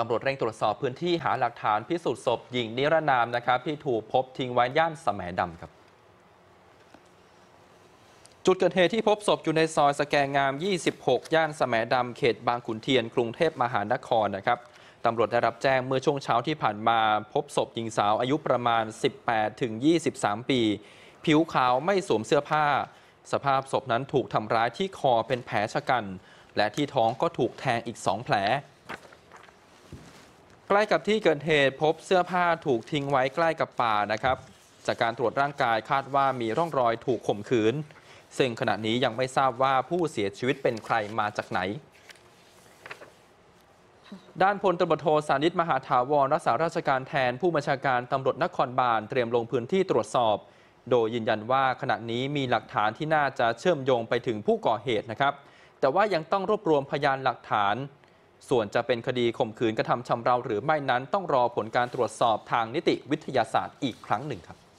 ตำรวจเร่งตรวจสอบพื้นที่หาหลักฐานพิสูจน์ศพหญิงนิรนามนะครับที่ถูกพบทิ้งไว้ย่านแสมดำครับจุดเกิดเหตุที่พบศพอยู่ในซอยสแกงาม 26 ย่านแสมดำเขตบางขุนเทียนกรุงเทพมหานครนะครับตำรวจได้รับแจ้งเมื่อช่วงเช้าที่ผ่านมาพบศพหญิงสาวอายุประมาณ 18-23 ปีผิวขาวไม่สวมเสื้อผ้าสภาพศพนั้นถูกทำร้ายที่คอเป็นแผลชะกันและที่ท้องก็ถูกแทงอีก 2 แผลใกล้กับที่เกิดเหตุพบเสื้อผ้าถูกทิ้งไว้ใกล้กับป่านะครับจากการตรวจร่างกายคาดว่ามีร่องรอยถูกข่มขืนซึ่งขณะนี้ยังไม่ทราบว่าผู้เสียชีวิตเป็นใครมาจากไหนด้านพลตำรวจโทสานิตมหาถาวรรักษาราชการแทนผู้บัญชาการตำรวจนครบาลเตรียมลงพื้นที่ตรวจสอบโดยยืนยันว่าขณะนี้มีหลักฐานที่น่าจะเชื่อมโยงไปถึงผู้ก่อเหตุนะครับแต่ว่ายังต้องรวบรวมพยานหลักฐานส่วนจะเป็นคดีข่มขืนกระทำชำเราหรือไม่นั้นต้องรอผลการตรวจสอบทางนิติวิทยาศาสตร์อีกครั้งหนึ่งครับ